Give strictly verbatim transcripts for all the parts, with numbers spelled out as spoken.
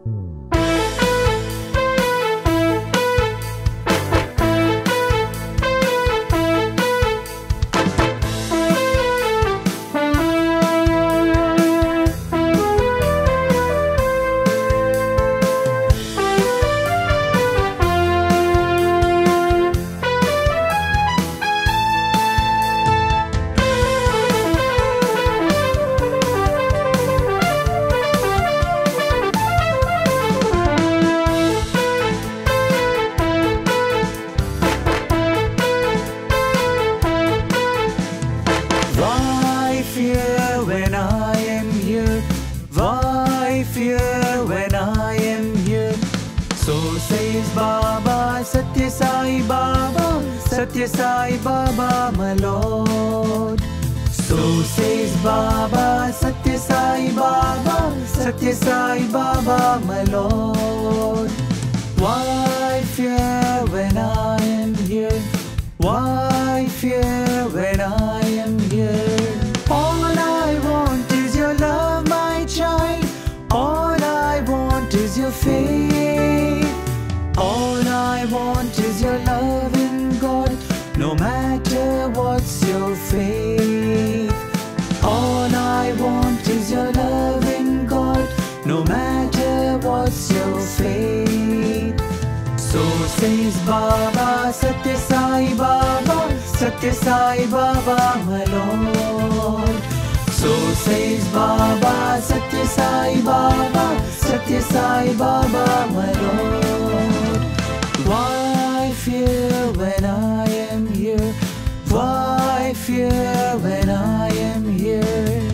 Satya Sai Baba, Satya Sai Baba, my Lord. So says Baba, Satya Sai Baba, Satya Sai Baba, my Lord. Why fear when I am here? Why fear when I am here? All I want is your love, my child. All I want is your faith. All I want is your love in God, no matter what's your faith. All I want is your love in God, no matter what's your faith. So says Baba, Satya Sai Baba, Satya Sai Baba, my Lord. So says Baba, Satya Sai Baba, Satya Sai Baba, my Lord. Why fear when I am here? Why fear when I am here?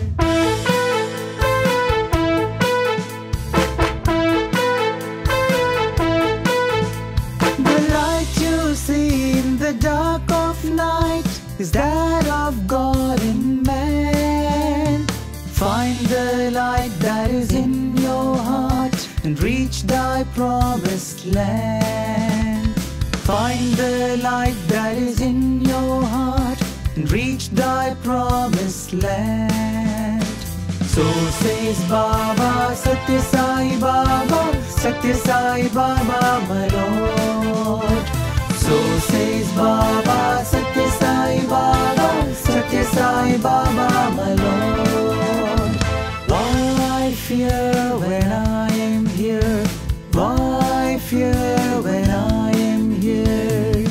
The light you see in the dark of night is that of God in man. Find the light that is in your heart and reach thy promised land. Find the light that is in your heart and reach thy promised land. So says Baba, Satya Sai Baba, Satya Sai Baba, my Lord. So says Baba, Satya Sai Baba, Satya Sai Baba, my Lord. Why fear when I am here? Why fear when I am here?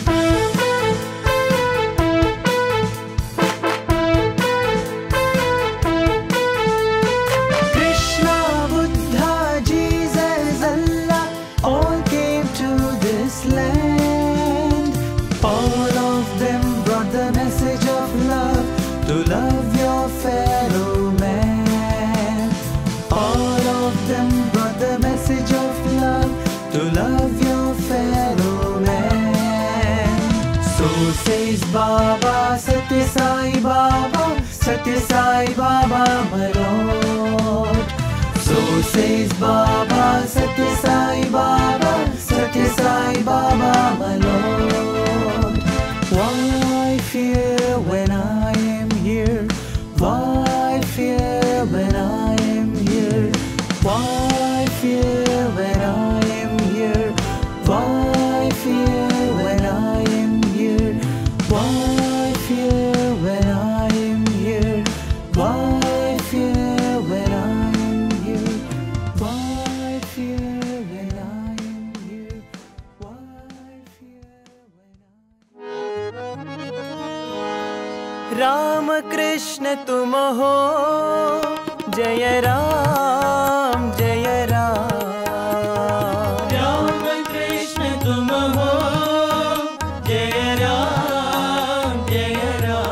Krishna, Buddha, Jesus, Allah, all came to this land. All of them brought the message of love, to love your fellow man. All of them brought the message of love, to love your fellow man. So says Baba, Satya Sai Baba, Satya Sai Baba, my Lord. So says Baba, Satya Sai Baba, Satya Sai Baba, my Lord. Why fear when I am here? Why fear when I am here? Why fear when I am here? Why fear when I am here? Why fear when I am here? Why fear when I am here? Why fear when I am here? Why fear when I Ram Krishna तुम हो, जय राम जय राम। राम कृष्ण तुम हो, जय राम जय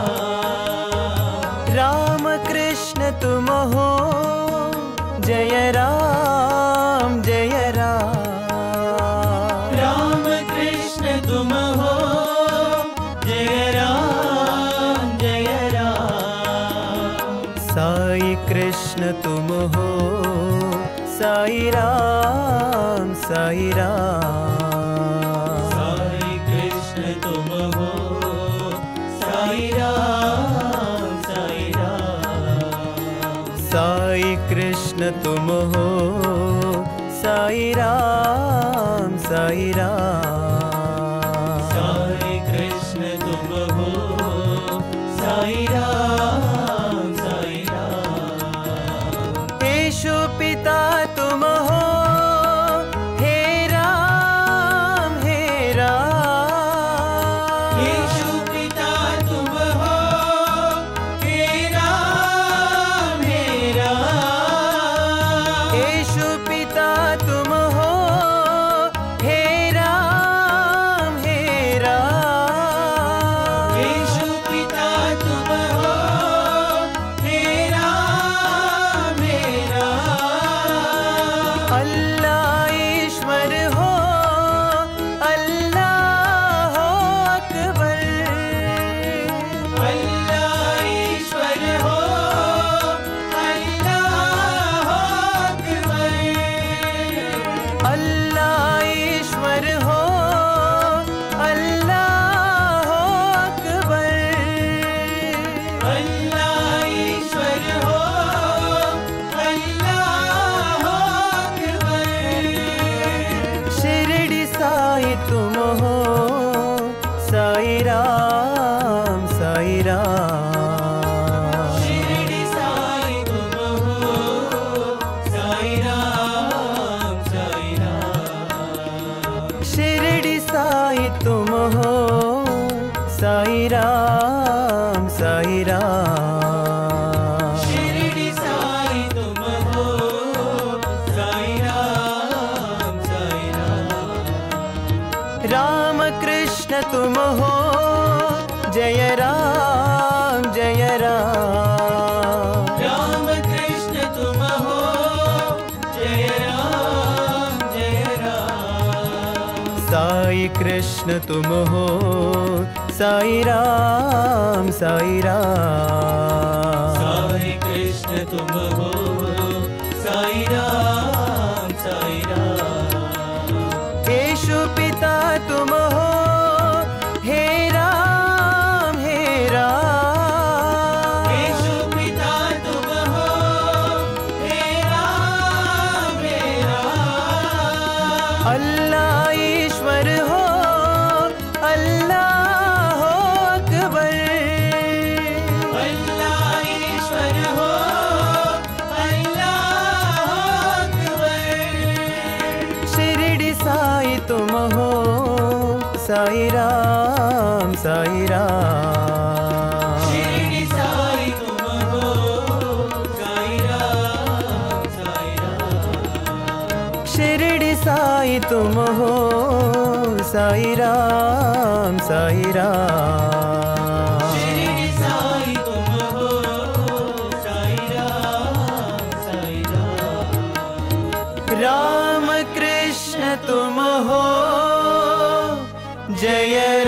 राम। राम कृष्ण तुम हो, जय राम जय राम। राम कृष्ण तुम हो, जय राम जय राम। साई कृष्ण तुम हो, साई राम साई राम। साई कृष्ण तुम हो, साई राम साई राम। साई कृष्ण तुम हो, साई राम साई राम। साई कृष्ण तुम हो, साई राम साई राम। यीशु पिता तुम हो, हे राम हे राम। यीशु पिता तुम हो, हे राम हे राम। यीशु पिता तुम हो, हे राम हे राम। यीशु पिता तुम हो, हे राम हे राम। अल्लाह ईश्वर हो, अल्लाह हो अकबर। अल्लाह ईश्वर हो, अल्लाह हो अकबर। अल्लाह ईश्वर हो, अल्लाह हो अकबर। अल्लाह ईश्वर हो, अल्लाह हो अकबर। शिरडी साई तुम हो, साई राम साई राम। शिरडी साई तुम हो, साई राम साई राम। शिरडी साई तुम हो, साई राम साई राम। शिरडी साई तुम हो, साई राम साई राम। राम कृष्ण तुम हो, जय राम जय राम। राम कृष्ण तुम हो, जय राम जय राम। साई कृष्ण तुम हो, साई राम साई राम। साई कृष्ण तुम हो, साई राम साई राम। यीशु पिता तुम हो, हे राम हे राम। यीशु पिता तुम हो, हे राम हे राम। अल्लाह ईश्वर हो, अल्लाह हो अकबर। अल्लाह ईश्वर हो, अल्लाह हो अकबर। शिरडी साई तुम हो, साई राम साई राम। शिरडी साई तुम हो, साई राम साई राम। शिरडी साई तुम हो, साई राम साई राम। शिरडी साई तुम हो, साई राम साई राम। राम कृष्ण तुम हो, जय